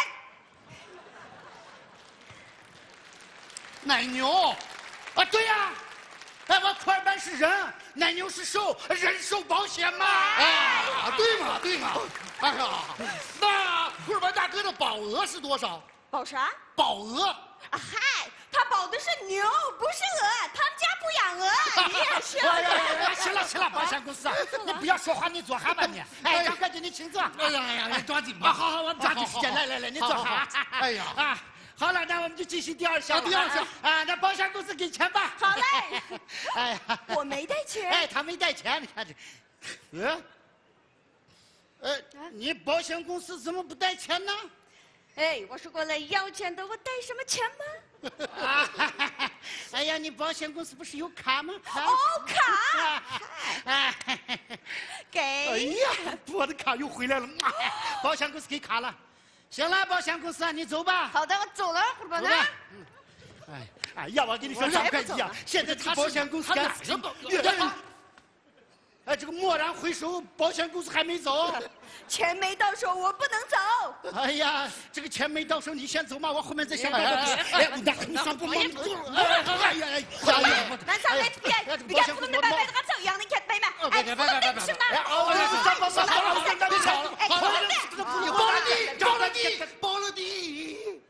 奶牛，啊，对呀。哎，我库尔班是人，奶牛是兽，人寿保险嘛。啊，对嘛，对嘛。哎呀，那库尔班大哥的保额是多少？ 保啥？ 保额。 啊嗨，他保的是牛，不是鹅，他们家不养鹅。你也是。 哎呀，行了行了，保险公司，你不要说话，你坐下吧你。哎，张会计，你请坐。哎呀哎呀，抓紧吧。好好，我们抓紧时间。来来来，你坐下。哎呀啊。好了，那我们就进行第二项。第二项啊，那保险公司给钱吧。 好嘞。 哎呀， 我没带钱。 哎，他没带钱，你看这。呃，呃，你保险公司怎么不带钱呢？ 哎，我是过来要钱的，我带什么钱吗？ 啊，哎呀，你保险公司不是有卡吗？ 哦，卡。 哎， 给。 哎呀，我的卡又回来了，保险公司给卡了。行了，保险公司，你走吧。 好的，我走了，虎宝呢？ 嗯，哎，哎呀，我跟你说，张会计啊，现在他保险公司干什么？哎，这个蓦然回首，保险公司还没走， 钱没到手，我不能走。 哎呀，这个钱没到手，你先走嘛，我后面再想办法。哎，你上不忙？哎呀哎呀！ 南上来别别看我们白白的走，让你看白嘛。哎，别别别别！ 哎，好了，好了，好了，别吵了。好了，包了地，包了地，包了地。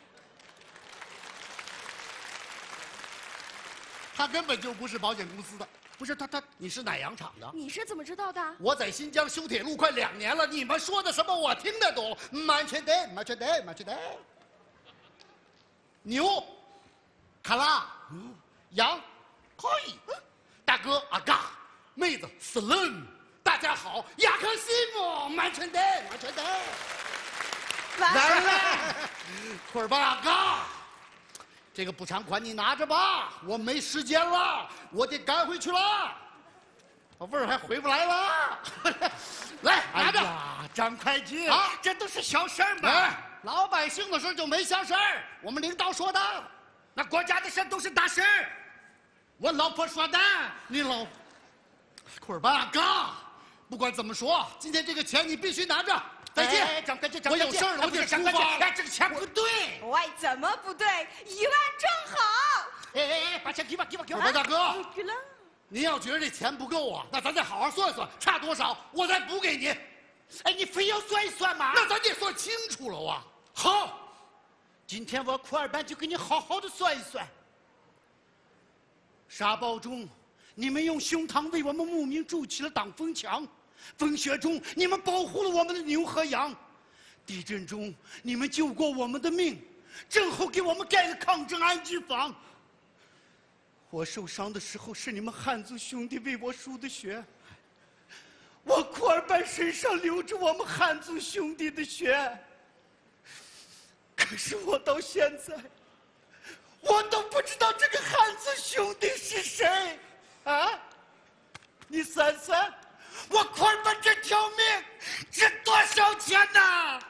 他根本就不是保险公司的。不是他他，你是奶羊场的？ 你是怎么知道的？ 我在新疆修铁路快两年了，你们说的什么我听得懂。满全带，满全带，满全带。牛，卡拉，羊，可以。大哥阿嘎，妹子斯伦，大家好，亚克西姆，满全带，满全带。完了，库尔巴阿嘎。这个补偿款你拿着吧，我没时间了，我得赶回去了。我味儿还回不来了，来拿着。哎呀，张会计啊，这都是小事儿嘛。哎，老百姓的事就没小事儿，我们领导说的。那国家的事都是大事儿。我老婆说的，你老库尔巴嘎，不管怎么说，今天这个钱你必须拿着。再见，张会计，我有事儿了，我得出发。哎，这个钱不对。 喂，怎么不对？一万正好。 哎哎哎，把钱给我，给我，给我。大哥， 给了。 您要觉得这钱不够啊，那咱再好好算算，差多少我再补给您。 哎，你非要算一算吗？ 那咱得算清楚了啊。 好，今天我库尔班就给你好好的算一算。沙暴中，你们用胸膛为我们牧民筑起了挡风墙；风雪中，你们保护了我们的牛和羊；地震中，你们救过我们的命；震后给我们盖了抗震安居房。我受伤的时候，是你们汉族兄弟为我输的血。我库尔班身上流着我们汉族兄弟的血。可是我到现在，我都不知道这个汉族兄弟是谁，啊？你算算，我库尔班这条命值多少钱呐？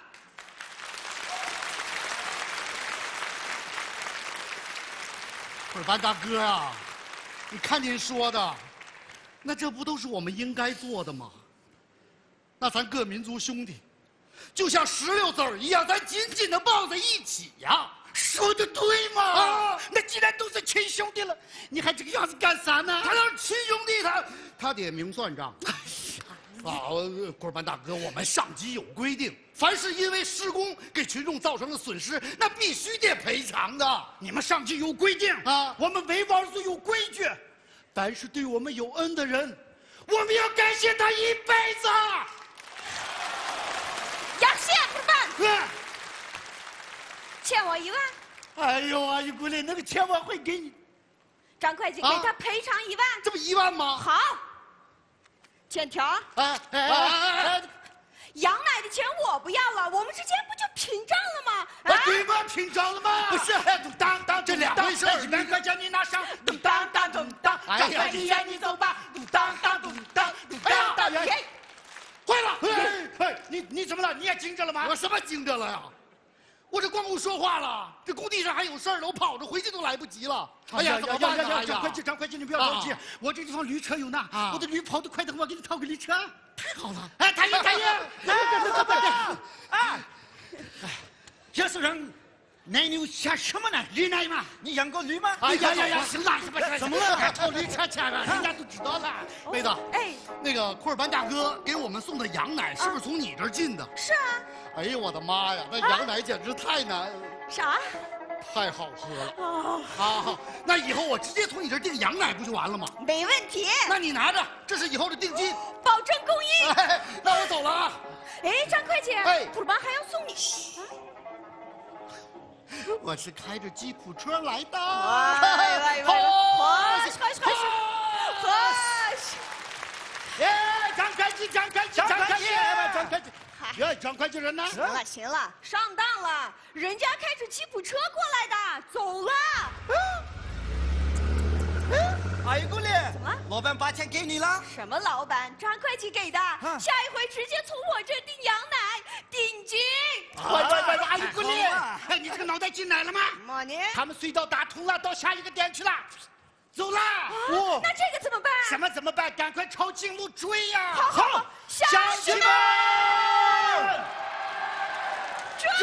库尔班大哥啊，你看您说的，那这不都是我们应该做的吗？那咱各民族兄弟，就像石榴籽儿一样，咱紧紧的抱在一起呀！ 说的对嘛！啊，那既然都是亲兄弟了，你还这个样子干啥呢？ 他要是亲兄弟，他他得明算账。哎呀，啊，库尔班大哥，我们上级有规定，凡是因为施工给群众造成的损失，那必须得赔偿的。 你们上级有规定啊，我们维吾尔族有规矩，但是对我们有恩的人，我们要感谢他一辈子。 杨谢库尔班， 嗯， 欠我一万。 哎呦，阿姨姑娘，那个钱我会给你。 张会计，给他赔偿一万。 这不一万吗？ 好。欠条。 哎哎哎！ 杨奶的钱我不要了，我们之间不就平账了吗？ 啊，对吗？平账了吗？不是，当当这两回事儿。 两块钱你拿上，咚当当咚当。张会计呀，你走吧，咚当当咚当咚当当。坏了！哎哎，你你怎么了？你也惊着了吗？ 我什么惊着了呀？我这光顾说话了，这工地上还有事儿呢，我跑着回去都来不及了。哎呀，怎么办呢？ 张会计，张会计，你不要着急，我这地方驴车有呢，我的驴跑得快的，我给你套个驴车。 太好了！ 哎，大爷，大爷，哎，哎，这是人。奶牛下什么呢？驴奶嘛？你养过驴吗？ 哎呀呀呀！ 行了，是吧？ 怎么了？还套驴车去了？人家都知道了。妹子， 哎， 那个库尔班大哥给我们送的羊奶是不是从你这儿进的？ 是啊。 哎呦我的妈呀，那羊奶简直太难。 啥？ 太好喝了。哦。好好，那以后我直接从你这儿订羊奶不就完了吗？ 没问题。 那你拿着，这是以后的定金， 保证公益。 哎，那我走了啊。 哎，张会计， 哎， 库尔班还要送你。 我是开着吉普车来的。 来来来，喝喝喝喝！ 哎，张会计，张会计，张会计，张会计，哎，张会计人呢？ 行了行了，上当了，人家开着吉普车过来的，走了。 阿姨姑娘， 怎么？ 老板把钱给你了？ 什么老板？张会计给的。下一回直接从我这订羊奶，定金。 快快快，阿姨姑娘，哎，你这个脑袋进来了吗？ 么呢？ 他们隧道打通了，到下一个点去了，走了。 哦，那这个怎么办？ 什么怎么办？赶快朝近路追呀！ 好，好，乡亲们，追！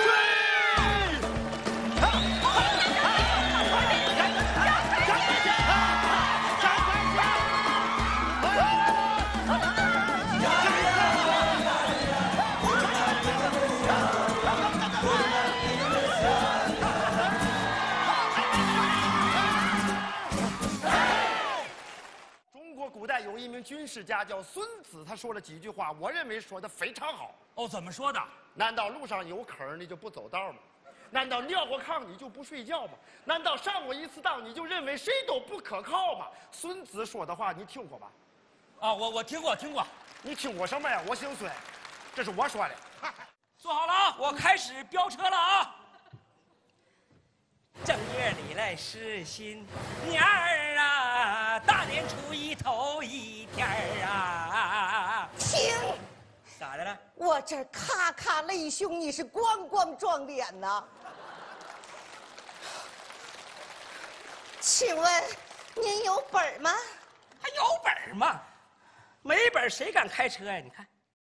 古代有一名军事家叫孙子，他说了几句话，我认为说的非常好。 哦，怎么说的？ 难道路上有坑你就不走道吗？难道尿过炕你就不睡觉吗？难道上过一次当你就认为谁都不可靠吗？孙子说的话你听过吧？ 啊，我我听过听过。 你听过什么呀？我姓孙，这是我说的。 坐好了啊，我开始飙车了啊！正月里来是新年儿啊，大年初一头一天儿啊。 停！ 咋的了？ 我这咔咔泪胸，你是光光撞脸呐。请问您有本吗？ 还有本吗？没本谁敢开车呀？你看。